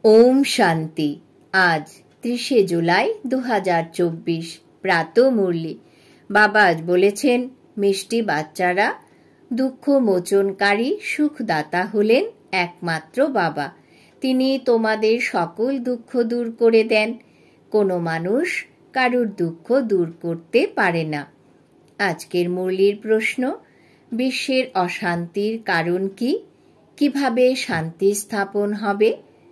ओम शांति। आज 30 জুলাই 2024 প্রাতঃ মুরলি। বাবা আজ বলেছেন, মিষ্টি বাচ্চারা, দুঃখ মোচনকারী সুখদাতা হলেন একমাত্র বাবা। তিনি তোমাদের সকল দুঃখ দূর করে দেন। কোনো মানুষ কারুর দুঃখ দূর করতে পারে না। আজকের মুরলির প্রশ্ন, বিশ্বের অশান্তির কারণ কি? কিভাবে শান্তি স্থাপন হবে?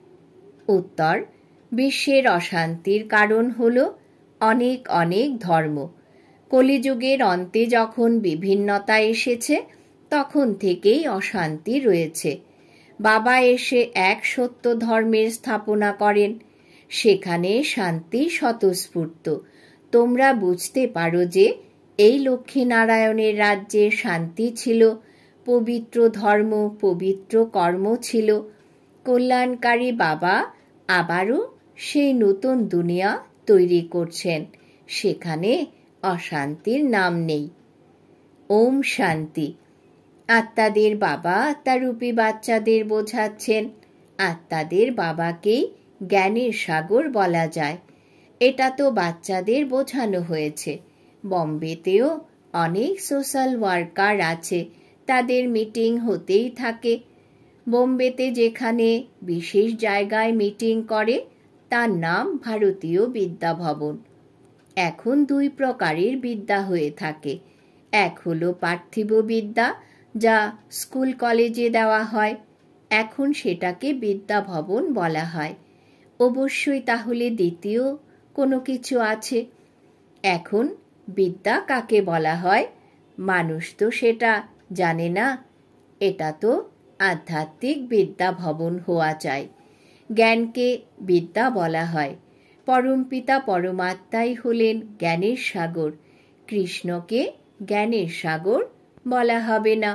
উত্তর, বিশ্বের অশান্তির কারণ হল অনেক অনেক ধর্ম। কলিযুগের অন্তে যখন বিভিন্নতা এসেছে, তখন থেকেই অশান্তি রয়েছে। বাবা এসে এক সত্য ধর্মের স্থাপনা করেন, সেখানে শান্তি স্বতঃস্ফূর্ত। তোমরা বুঝতে পারো যে এই লক্ষ্মীনারায়ণের রাজ্যে শান্তি ছিল, পবিত্র ধর্ম, পবিত্র কর্ম ছিল। কল্যাণকারী বাবা আবারও সেই নতুন দুনিয়া তৈরি করছেন, সেখানে অশান্তির নাম নেই। ওম শান্তি। আত্মাদের বাবা আত্মারূপী বাচ্চাদের বোঝাচ্ছেন। আত্মাদের বাবাকেই জ্ঞানের সাগর বলা যায়। এটা তো বাচ্চাদের বোঝানো হয়েছে। বম্বেতেও অনেক সোশ্যাল ওয়ার্কার আছে, তাদের মিটিং হতেই থাকে। বোম্বেতে যেখানে বিশেষ জায়গায় মিটিং করে, তার নাম ভারতীয় বিদ্যা ভবন। এখন দুই প্রকারের বিদ্যা হয়ে থাকে। এক হলো পার্থিব বিদ্যা, যা স্কুল কলেজে দেওয়া হয়। এখন সেটাকে বিদ্যা ভবন বলা হয়। অবশ্যই তাহলে দ্বিতীয় কোনো কিছু আছে। এখন বিদ্যা কাকে বলা হয়? মানুষ তো সেটা জানে না। এটা তো আধ্যাত্মিক বিদ্যা ভবন হওয়া চাই। জ্ঞানকে বিদ্যা বলা হয়। পরমপিতা পরমাত্মাই হলেন জ্ঞানের সাগর। কৃষ্ণকে জ্ঞানের সাগর বলা হবে না।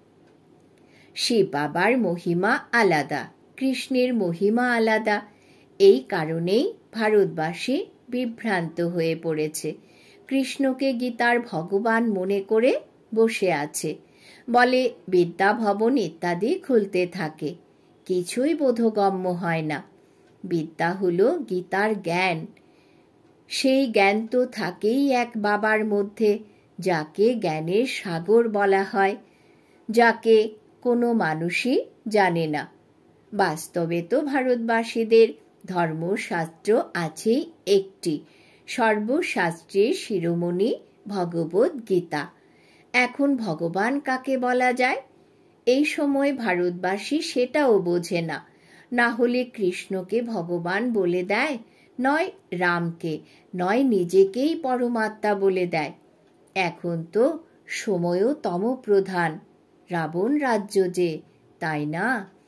শিব বাবার মহিমা আলাদা, কৃষ্ণের মহিমা আলাদা। এই কারণেই ভারতবাসী বিভ্রান্ত হয়ে পড়েছে। কৃষ্ণকে গীতার ভগবান মনে করে বসে আছে। বলে বিদ্যা ভবন ইত্যাদি খুলতে থাকে। কিছুই বোধগম্য হয় না। বিদ্যা হলো গীতার জ্ঞান। সেই জ্ঞান তো থাকেই এক বাবার মধ্যে, যাকে জ্ঞানের সাগর বলা হয়, যাকে কোনো মানুষই জানে না। বাস্তবে তো ভারতবাসীদের ধর্মশাস্ত্র আছেই একটি, সর্বশাস্ত্রের শিরোমণি ভগবদ্ গীতা। এখন ভগবান কাকে বলা যায়? এই সময় ভারতবাসী সেটাও বোঝে না। না হলে কৃষ্ণকে ভগবান বলে দেয়, নয় রামকে, নয় নিজেকেই পরমাত্মা বলে দেয়। এখন তো সময়ও তমপ্রধান, রাবণ রাজ্য যে, তাই না?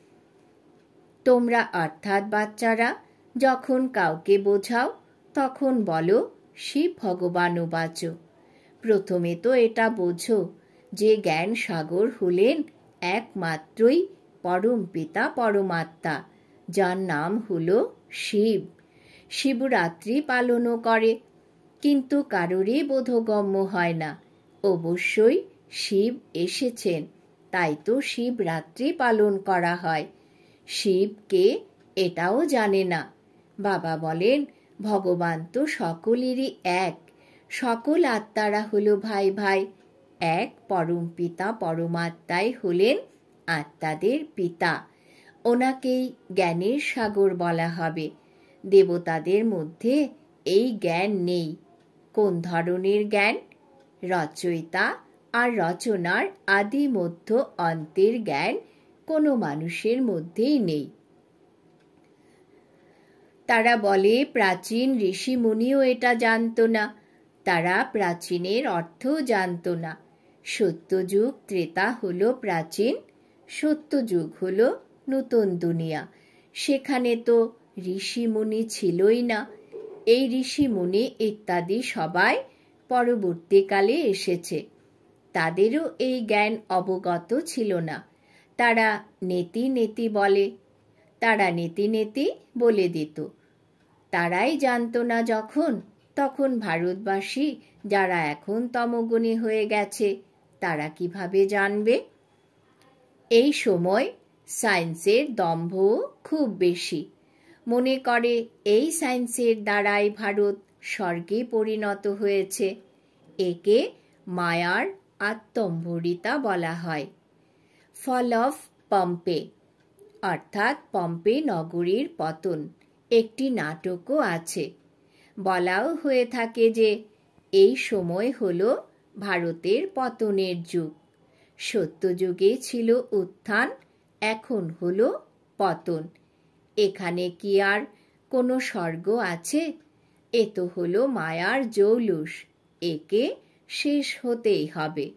তোমরা অর্থাৎ বাচ্চারা যখন কাউকে বোঝাও, তখন বলো শিব ভগবান উবাচ। প্রথমে তো এটা বোঝো যে জ্ঞান সাগর হলেন একমাত্রই পরম পিতা পরমাত্মা, যার নাম হলো শিব। শিবরাত্রি পালনও করে, কিন্তু কারোরই বোধগম্য হয় না। অবশ্যই শিব এসেছেন, তাই তো শিবরাত্রি পালন করা হয়। শিবকে এটাও জানে না। বাবা বলেন, ভগবান তো সকলেরই এক। সকল আত্মারা হলো ভাই ভাই। এক পরম পিতা পরমাত্মাই হলেন আত্মাদের পিতা। ওনাকেই জ্ঞানের সাগর বলা হবে। দেবতাদের মধ্যে এই জ্ঞান নেই। কোন ধরনের জ্ঞান? রচয়িতা আর রচনার আদি মধ্য অন্তের জ্ঞান কোনো মানুষের মধ্যেই নেই। তারা বলে প্রাচীন ঋষি মুনিও এটা জানত না। তারা প্রাচীনের অর্থও জানত না। সত্যযুগ ত্রেতা হলো প্রাচীন, সত্যযুগ হলো নতুন দুনিয়া। সেখানে তো ঋষি মুনি ছিলই না। এই ঋষি মুনি ইত্যাদি সবাই পরবর্তীকালে এসেছে। তাদেরও এই জ্ঞান অবগত ছিল না। তারা নেতি নেতি বলে। তারা নেতি নেতি বলে দিত। তারাই জানত না যখন, তখন ভারতবাসী যারা এখন তমগুণী হয়ে গেছে, তারা কিভাবে জানবে? এই সময় সায়েন্সের দম্ভ খুব বেশি। মনে করে এই সায়েন্সের দ্বারাই ভারত স্বর্গে পরিণত হয়েছে। একে মায়ার আত্মম্ভরিতা বলা হয়। ফল অফ পম্পে অর্থাৎ পম্পে নগরীর পতন একটি নাটকও আছে। বলাও হয়ে থাকে যে এই সময় হলো ভারতের পতনের যুগ। সত্যযুগে ছিল উত্থান, এখন হলো পতন। এখানে কি আর কোনো স্বর্গ আছে? এ তো হলো মায়ার জৌলুস, একে শেষ হতেই হবে।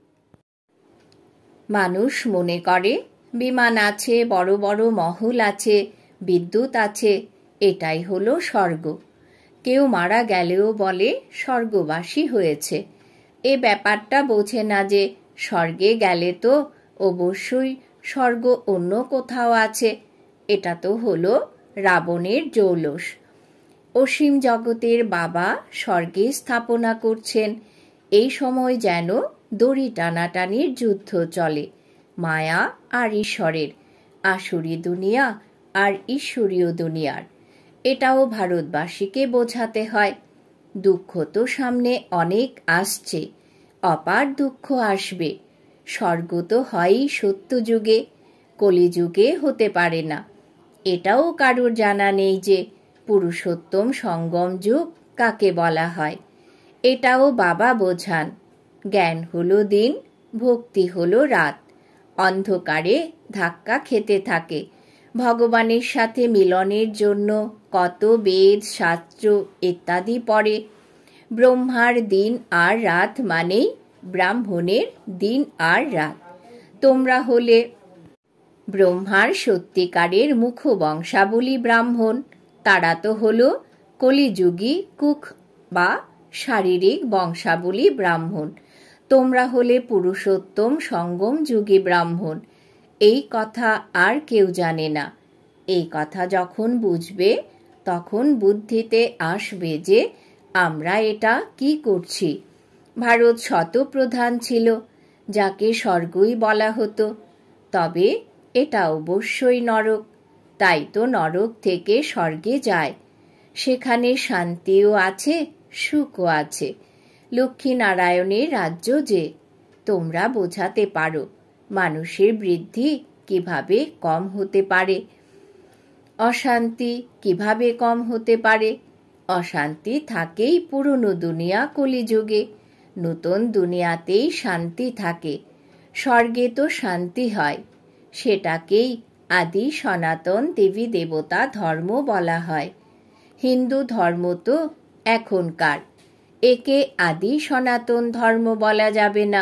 মানুষ মনে করে বিমান আছে, বড় বড় মহল আছে, বিদ্যুৎ আছে, এটাই হলো স্বর্গ। কেউ মারা গেলেও বলে স্বর্গবাসী হয়েছে। এ ব্যাপারটা বোঝে না যে স্বর্গে গেলে তো অবশ্যই স্বর্গ অন্য কোথাও আছে। এটা তো হলো রাবণের জৌলুস। অসীম জগতের বাবা স্বর্গে স্থাপনা করছেন। এই সময় যেন দড়ি টানাটানির যুদ্ধ চলে, মায়া আর ঈশ্বরের, আসুরি দুনিয়া আর ঈশ্বরীয় দুনিয়ার। এটাও ভারতবাসীকে বোঝাতে হয়। দুঃখ তো সামনে অনেক আসছে, অপার দুঃখ আসবে। স্বর্গ তো হয়ই সত্যযুগে, কলিযুগে হতে পারে না। এটাও কারোর জানা নেই যে পুরুষোত্তম সঙ্গম যুগ কাকে বলা হয়। এটাও বাবা বোঝান। জ্ঞান হলো দিন, ভক্তি হলো রাত। অন্ধকারে ধাক্কা খেতে থাকে। ভগবানের সাথে মিলনের জন্য কত বেদ, শাস্ত্র ইত্যাদি পড়ে। ব্রহ্মার দিন আর রাত মানেই ব্রাহ্মণের দিন আর রাত। তোমরা হলে ব্রহ্মার সত্যিকারের মুখবংশাবলী ব্রাহ্মণ। তারা তো হলো কলিযুগী কুক বা শারীরিক বংশাবলী ব্রাহ্মণ। তোমরা হলে পুরুষোত্তম সঙ্গম যুগী ব্রাহ্মণ। এই কথা আর কেউ জানে না। এই কথা যখন বুঝবে তখন বুদ্ধিতে আসবে যে আমরা এটা কি করছি। ভারত শতপ্রধান ছিল, যাকে স্বর্গই বলা হতো। তবে এটা অবশ্যই নরক। তাই তো নরক থেকে স্বর্গে যায়। সেখানে শান্তিও আছে, সুখও আছে। লক্ষ্মীনারায়ণের রাজ্য যে। তোমরা বোঝাতে পারো মানুষের বৃদ্ধি কিভাবে কম হতে পারে, অশান্তি কিভাবে কম হতে পারে। অশান্তি থাকেই পুরনো দুনিয়া কলিযুগে, নতুন দুনিয়াতেই শান্তি থাকে। স্বর্গে তো শান্তি হয়। সেটাকেই আদি সনাতন দেবী দেবতা ধর্ম বলা হয়। হিন্দু ধর্ম তো এখনকার, একে আদি সনাতন ধর্ম বলা যাবে না।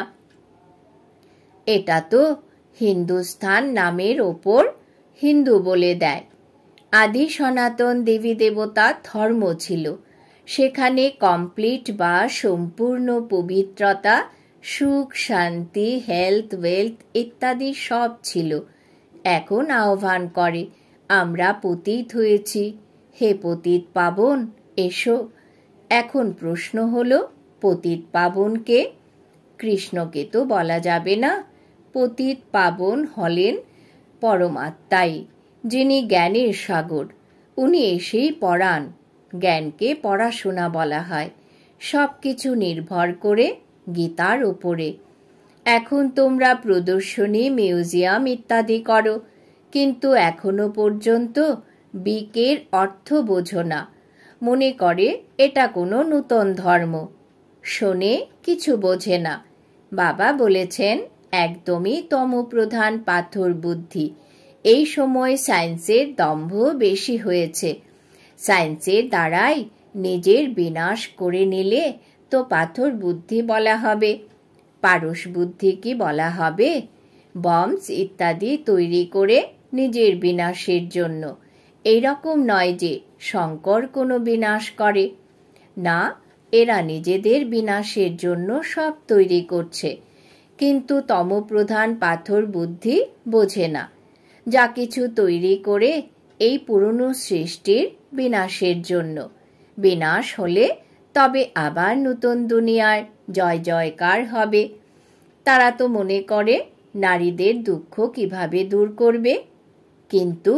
এটা তো হিন্দুস্থান নামের ওপর হিন্দু বলে দেয়। আদি সনাতন দেবী দেবতা ধর্ম ছিল। সেখানে কমপ্লিট বা সম্পূর্ণ পবিত্রতা, সুখ, শান্তি, হেলথ, ওয়েলথ ইত্যাদি সব ছিল। এখন আহ্বান করে, আমরা পতিত হয়েছি, হে পতিত পাবন এসো। এখন প্রশ্ন হলো, পতিত পাবন কে? কৃষ্ণকে তো বলা যাবে না। পতিত পাবন হলেন পরমাত্মাই, যিনি জ্ঞানের সাগর। উনি এসেই পড়ান। জ্ঞানকে পড়াশোনা বলা হয়। সব কিছু নির্ভর করে গীতার ওপরে। এখন তোমরা প্রদর্শনী, মিউজিয়াম ইত্যাদি করো, কিন্তু এখনো পর্যন্ত বিকের অর্থ বোঝো না। মনে করে এটা কোনো নূতন ধর্ম। শোনে, কিছু বোঝে না। বাবা বলেছেন একদমই তমপ্রধান পাথর বুদ্ধি। এই সময় সায়েন্সের দম্ভ বেশি হয়েছে। সায়েন্সের দ্বারাই নিজের বিনাশ করে নিলে তো পাথর বুদ্ধি বলা হবে। পারস বুদ্ধি কি বলা হবে? বম্বস ইত্যাদি তৈরি করে নিজের বিনাশের জন্য। এইরকম নয় যে শঙ্কর কোনো বিনাশ করে না, এরা নিজেদের বিনাশের জন্য সব তৈরি করছে। কিন্তু তমপ্রধান পাথর বুদ্ধি বোঝে না। যা কিছু তৈরি করে এই পুরনো সৃষ্টির বিনাশের জন্য। বিনাশ হলে তবে আবার নতুন দুনিয়ার জয় জয়কার হবে। তারা তো মনে করে নারীদের দুঃখ কিভাবে দূর করবে, কিন্তু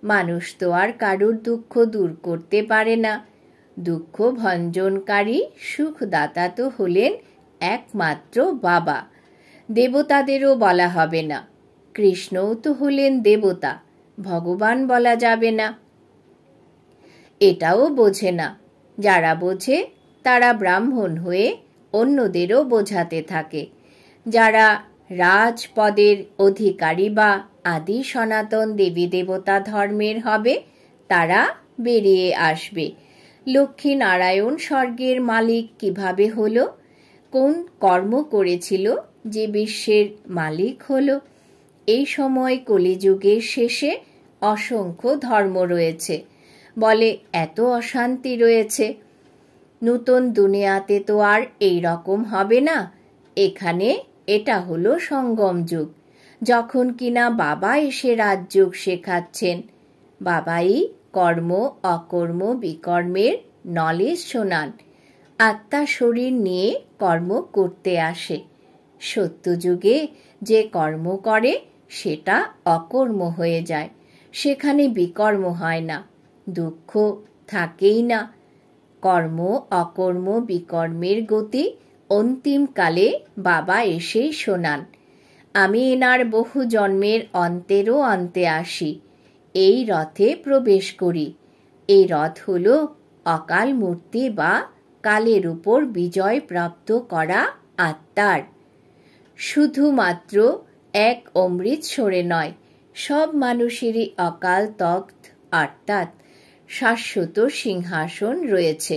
মানুষ তো আর কারুর দুঃখ দূর করতে পারে না। দুঃখ ভঞ্জনকারী সুখদাতা তো হলেন একমাত্র বাবা। দেবতাদেরও বলা হবে না। কৃষ্ণও তো হলেন দেবতা, ভগবান বলা যাবে না। এটাও বোঝে না। যারা বোঝে তারা ব্রাহ্মণ হয়ে অন্যদেরও বোঝাতে থাকে। যারা রাজপদের অধিকারী বা আদি সনাতন দেবী দেবতা ধর্মের হবে তারা বেরিয়ে আসবে। লক্ষ্মী নারায়ণ স্বর্গের মালিক কিভাবে হলো? কোন কর্ম করেছিল যে বিশ্বের মালিক হলো? এই সময় কলিযুগের শেষে অসংখ্য ধর্ম রয়েছে বলে এত অশান্তি রয়েছে। নূতন দুনিয়াতে তো আর এই রকম হবে না। এখানে এটা হলো সঙ্গম যুগ, যখন কিনা বাবা এসে রাজযোগ শেখাচ্ছেন। বাবাই কর্ম অকর্ম বিকর্মের নলেজ শোনান। আত্মা শরীর নিয়ে কর্ম করতে আসে। সত্যযুগে যে কর্ম করে সেটা অকর্ম হয়ে যায়, সেখানে বিকর্ম হয় না, দুঃখ থাকেই না। কর্ম অকর্ম বিকর্মের গতি অন্তিমকালে বাবা এসেই শোনান। আমি এনার বহু জন্মের অন্তেরও অন্তে আসি, এই রথে প্রবেশ করি। এই রথ হল অকাল মূর্তি বা কালের উপর বিজয় প্রাপ্ত করা আত্মার। শুধুমাত্র এক অমৃত সরে নয়, সব মানুষেরই অকাল তখ্ত অর্থাৎ শাশ্বত সিংহাসন রয়েছে।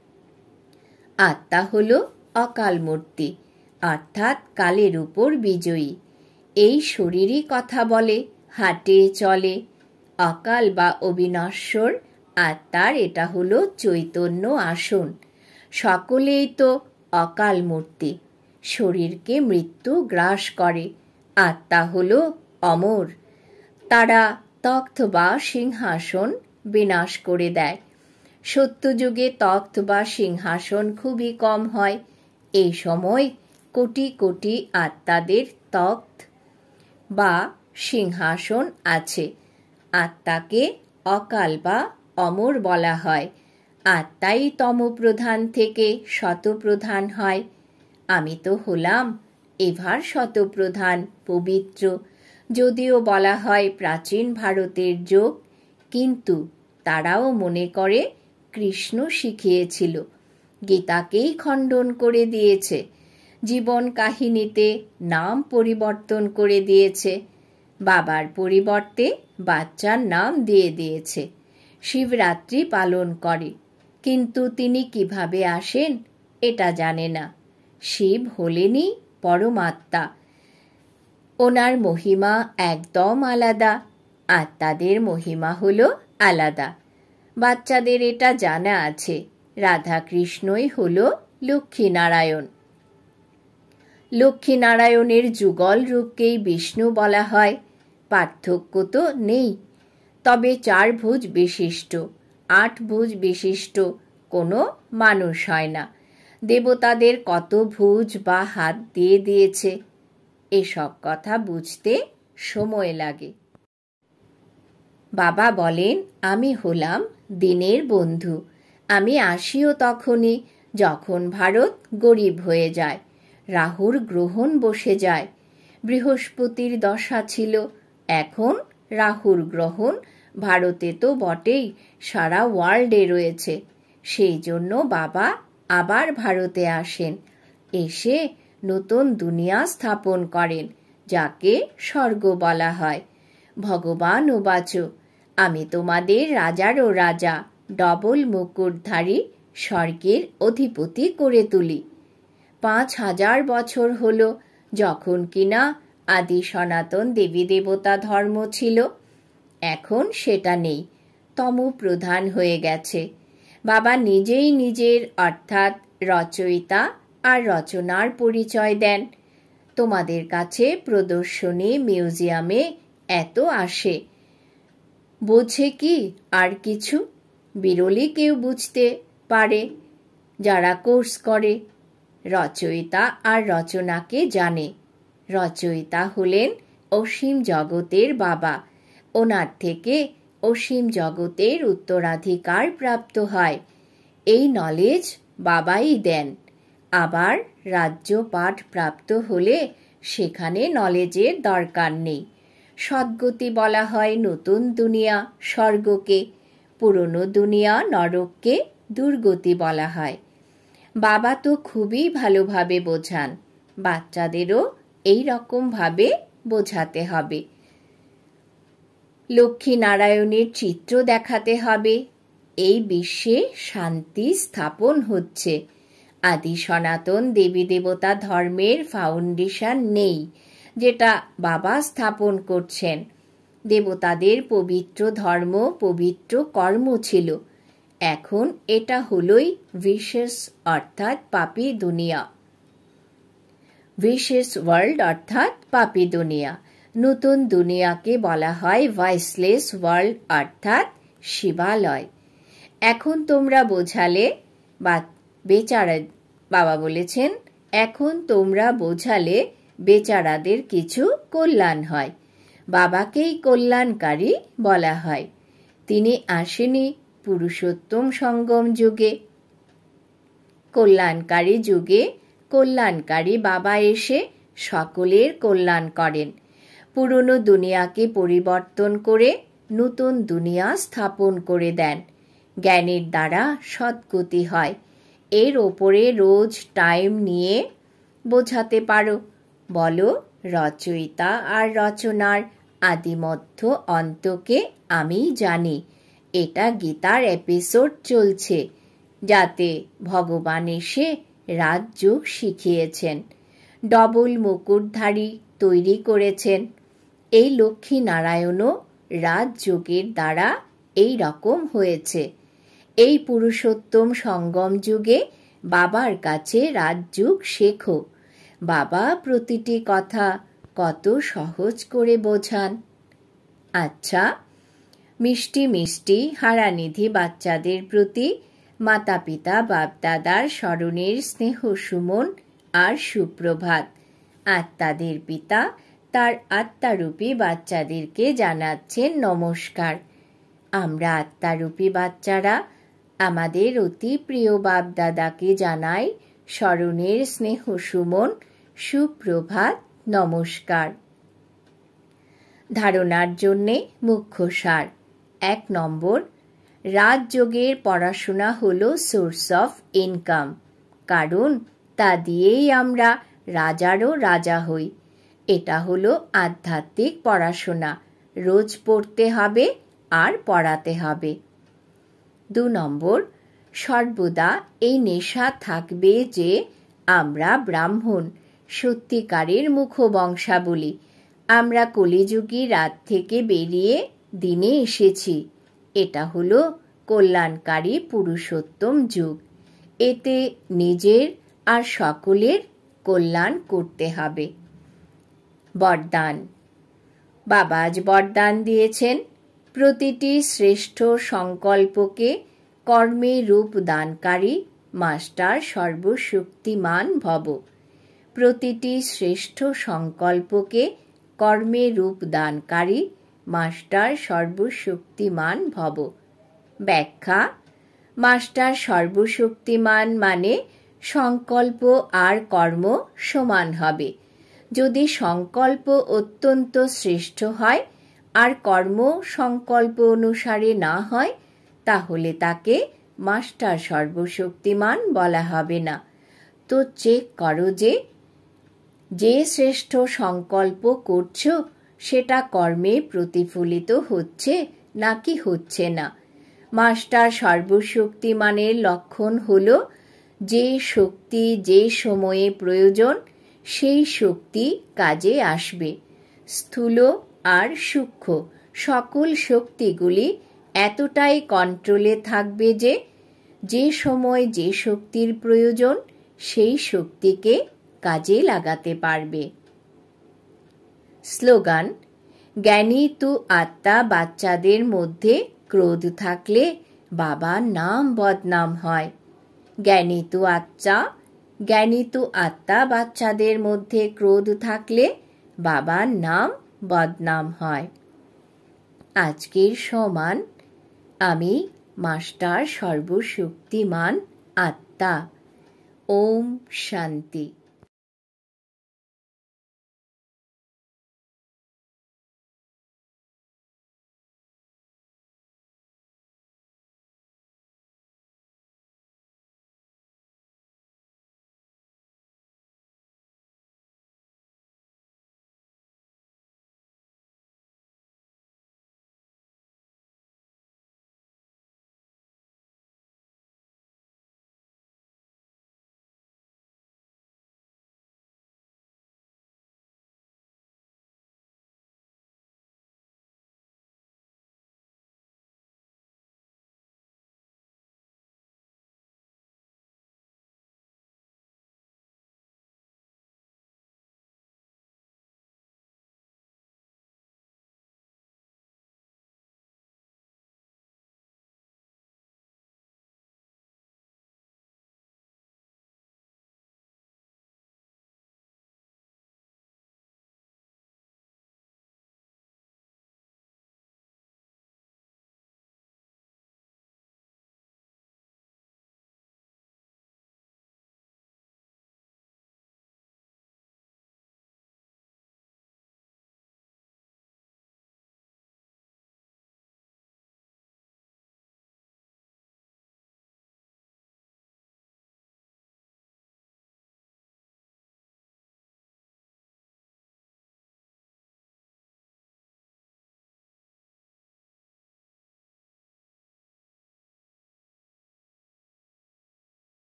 আত্মা হল অকাল মূর্তি অর্থাৎ কালের উপর বিজয়ী। এই শরীরই কথা বলে, হাঁটে, চলে। অকাল বা অবিনশ্বর আত্মার এটা হলো চৈতন্য আসন। সকলেই তো অকাল মূর্তি, শরীরকে মৃত্যু গ্রাস করে। আত্মা হলো অমর, তারা তখ্ত বা সিংহাসন বিনাশ করে দেয়। সত্যযুগে তখ্ত বা সিংহাসন খুবই কম হয়। এই সময় কোটি কোটি আত্মাদের তখ্ত বা সিংহাসন আছে। আত্মাকে অকাল বা অমর বলা হয়। আত্মাই তমপ্রধান থেকে শতপ্রধান হয়। আমি তো হলাম এভার শতপ্রধান পবিত্র। যদিও বলা হয় প্রাচীন ভারতের যোগ, কিন্তু তারাও মনে করে কৃষ্ণ শিখিয়েছিল, গীতাকেই খণ্ডন করে দিয়েছে, জীবন কাহিনীতে নাম পরিবর্তন করে দিয়েছে, বাবার পরিবর্তে বাচ্চার নাম দিয়ে দিয়েছে। শিবরাত্রি পালন করে, কিন্তু তিনি কিভাবে আসেন এটা জানে না। শিব হলেনই পরমাত্মা, ওনার মহিমা একদম আলাদা। আত্মাদের মহিমা হলো আলাদা। বাচ্চাদের এটা জানা আছে, রাধা কৃষ্ণই হলো লক্ষ্মীনারায়ণ। লক্ষ্মীনারায়ণের যুগল রূপকেই বিষ্ণু বলা হয়। পার্থক্য তো নেই, তবে 4 ভুজ বিশিষ্ট 8 ভুজ বিশিষ্ট কোনো মানুষ হয় না। দেবতাদের কত ভুজ বা হাত দিয়ে দিয়েছে, এসব কথা বুঝতে সময় লাগে। বাবা বলেন আমি হলাম দিনের বন্ধু। আমি আসিও তখনই যখন ভারত গরিব হয়ে যায়, রাহুর গ্রহণ বসে যায়। বৃহস্পতির দশা ছিল, এখন রাহুর গ্রহণ ভারতে তো বটেই, সারা ওয়ার্ল্ডে রয়েছে। সেই জন্য বাবা আবার ভারতে আসেন, এসে নতুন দুনিয়া স্থাপন করেন, যাকে স্বর্গ বলা হয়। ভগবান উবাচ, আমি তোমাদের রাজারও রাজা, ডবল মুকুটধারী স্বর্গের অধিপতি করে তুলি। 5000 বছর হলো যখন কিনা আদি সনাতন দেবী দেবতা ধর্ম ছিল, এখন সেটা নেই, তমপ্রধান হয়ে গেছে। বাবা নিজেই নিজের অর্থাৎ রচয়িতা আর রচনার পরিচয় দেন। তোমাদের কাছে প্রদর্শনী মিউজিয়ামে এত আসে, বোঝে কি আর কিছু? বিরলই কেউ বুঝতে পারে যারা কোর্স করে। রচয়িতা আর রচনাকে জানে। রচয়িতা হলেন অসীম জগতের বাবা, ওনার থেকে অসীম জগতের উত্তরাধিকার প্রাপ্ত হয়। এই নলেজ বাবাই দেন। আবার রাজ্যপাঠ প্রাপ্ত হলে সেখানে নলেজের দরকার নেই। সদ্গতি বলা হয় নতুন দুনিয়া স্বর্গকে, পুরনো দুনিয়া নরককে দুর্গতি বলা হয়। বাবা তো খুবই ভালোভাবে বোঝান, বাচ্চাদেরও এই রকমভাবে বোঝাতে হবে। লক্ষ্মী নারায়ণের চিত্র দেখাতে হবে। এই বিশ্বে শান্তি স্থাপন হচ্ছে। আদি সনাতন দেবী দেবতা ধর্মের ফাউন্ডেশন নেই, যেটা বাবা স্থাপন করছেন। দেবতাদের পবিত্র ধর্ম, পবিত্র কর্ম ছিল। এখন এটা হলোই ভিশাস অর্থাৎ পাপী দুনিয়া, ভিশাস ওয়ার্ল্ড অর্থাৎ পাপী দুনিয়া। নতুন দুনিয়াকে বলা হয় ভাইসলেস ওয়ার্ল্ড অর্থাৎ শিবালয়। এখন তোমরা বোঝালে বেচারা, বাবা বলেছেন, এখন তোমরা বোঝালে বেচারাদের কিছু কল্যাণ হয়। বাবাকেই কল্যাণকারী বলা হয়। তিনি আসেনি পুরুষোত্তম সঙ্গম যুগে। কল্যাণকারী যুগে কল্যাণকারী বাবা এসে সকলের কল্যাণ করেন। পুরনো দুনিয়াকে পরিবর্তন করে নতুন দুনিয়া স্থাপন করে দেন। জ্ঞানের দ্বারা সদ্গতি হয়। এর ওপরে রোজ টাইম নিয়ে বোঝাতে পারো। বলো, রচয়িতা আর রচনার আদিমধ্য অন্তকে আমি জানি। এটা গীতার এপিসোড চলছে, যাতে ভগবান এসে রাজযোগ শিখিয়েছেন, ডবল মুকুটধারী তৈরি করেছেন। এই লক্ষ্মী নারায়ণও রাজযোগের দ্বারা এই রকম হয়েছে। এই পুরুষোত্তম সঙ্গম যুগে বাবার কাছে রাজযোগ শেখো। বাবা প্রতিটি কথা কত সহজ করে বোঝান। আচ্ছা, মিষ্টি মিষ্টি হারানিধি বাচ্চাদের প্রতি মাতা পিতা বাপদাদার স্মরণের স্নেহ সুমন আর সুপ্রভাত। আত্মাদের পিতা তার আত্মারূপী বাচ্চাদেরকে জানাচ্ছেন নমস্কার। আমরা আত্মারূপী বাচ্চারা আমাদের অতি প্রিয় বাপদাদাকে জানাই স্মরণের স্নেহ সুমন সুপ্রভাত নমস্কার। ধারণার জন্যে মুখ্য সার। 1 নম্বর, রাজযোগের পড়াশোনা হলো সোর্স অফ ইনকাম, কারণ তা দিয়েই আমরা রাজারও রাজা হই। এটা হলো আধ্যাত্মিক পড়াশোনা, রোজ পড়তে হবে আর পড়াতে হবে। 2 নম্বর, সর্বদা এই নেশা থাকবে যে আমরা ব্রাহ্মণ, সত্যিকারের মুখবংশাবলী। আমরা কলিযুগী রাত থেকে বেরিয়ে দিনে এসেছি। এটা হলো কল্যাণকারী পুরুষোত্তম যুগ। এতে নিজের আর সকলের কল্যাণ করতে হবে। বরদান। বাবা আজ বরদান দিয়েছেন, প্রতিটি শ্রেষ্ঠ সংকল্পকে কর্মে রূপ দানকারী মাস্টার সর্বশক্তিমান ভব। প্রতিটি শ্রেষ্ঠ সংকল্পকে কর্মে রূপ দানকারী মাস্টার সর্বশক্তিমান ভব। ব্যাখ্যা: মাস্টার সর্বশক্তিমান মানে সংকল্প আর কর্ম সমান হবে। যদি সংকল্প অত্যন্ত শ্রেষ্ঠ হয় আর কর্ম সংকল্প অনুসারে না হয়, তাহলে তাকে মাস্টার সর্বশক্তিমান বলা হবে না। তো চেক করো যে শ্রেষ্ঠ সংকল্প করছো সেটা কর্মে প্রতিফলিত হচ্ছে নাকি হচ্ছে না। মাস্টার সর্বশক্তিমানের লক্ষণ হলো যে শক্তি যে সময়ে প্রয়োজন সেই শক্তি কাজে আসবে। স্থূল আর সূক্ষ্ম সকল শক্তিগুলি এতটাই কন্ট্রোলে থাকবে যে যে সময় যে শক্তির প্রয়োজন সেই শক্তিকে কাজে লাগাতে পারবে। স্লোগান: জ্ঞানী তু আত্মা বাচ্চাদের মধ্যে ক্রোধ থাকলে বাবার নাম বদনাম হয়। জ্ঞানী তু আত্মা বাচ্চাদের মধ্যে ক্রোধ থাকলে বাবার নাম বদনাম হয়। আজকের সমান আমি মাস্টার সর্বশক্তিমান আত্মা। ওম শান্তি।